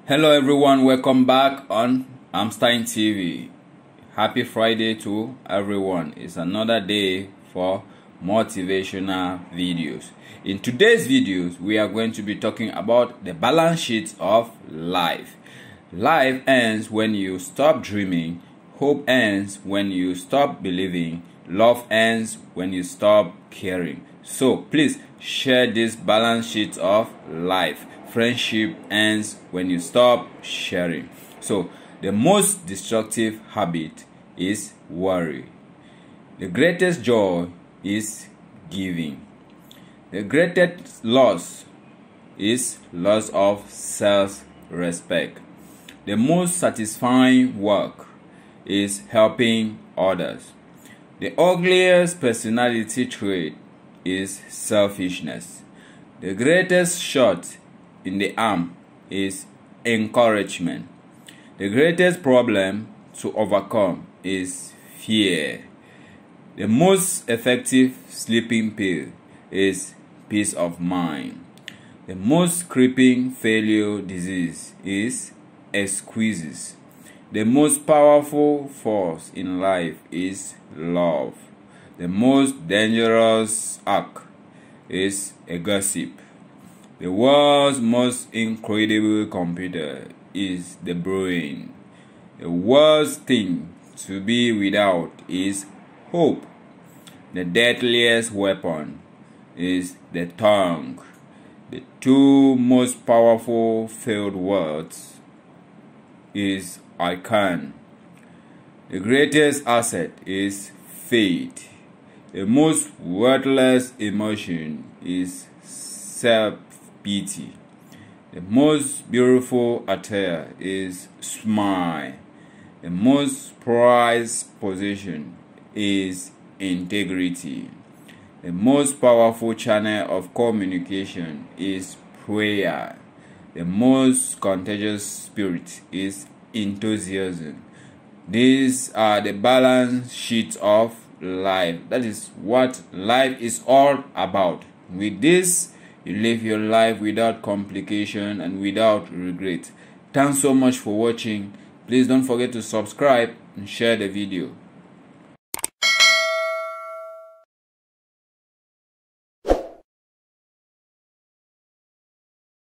Hello everyone, welcome back on Emstine TV. Happy Friday to everyone. It's another day for motivational videos. In today's videos, we are going to be talking about the balance sheet of life. Life ends when you stop dreaming. Hope ends when you stop believing. Love ends when you stop caring. So please share this balance sheet of life. Friendship ends when you stop sharing. So the most destructive habit is worry. The greatest joy is giving. The greatest loss is loss of self-respect. The most satisfying work is helping others. The ugliest personality trait is selfishness. The greatest shot in the arm is encouragement. The greatest problem to overcome is fear. The most effective sleeping pill is peace of mind. The most creeping failure disease is excuses. The most powerful force in life is love. The most dangerous act is a gossip. The world's most incredible computer is the brain. The worst thing to be without is hope. The deadliest weapon is the tongue. The two most powerful failed words is I can. The greatest asset is faith. The most worthless emotion is self-pity. The most beautiful attire is smile. The most prized possession is integrity. The most powerful channel of communication is prayer. The most contagious spirit is enthusiasm. These are the balance sheets of life. That is what life is all about. With this, you live your life without complication and without regret. Thanks so much for watching. Please don't forget to subscribe and share the video.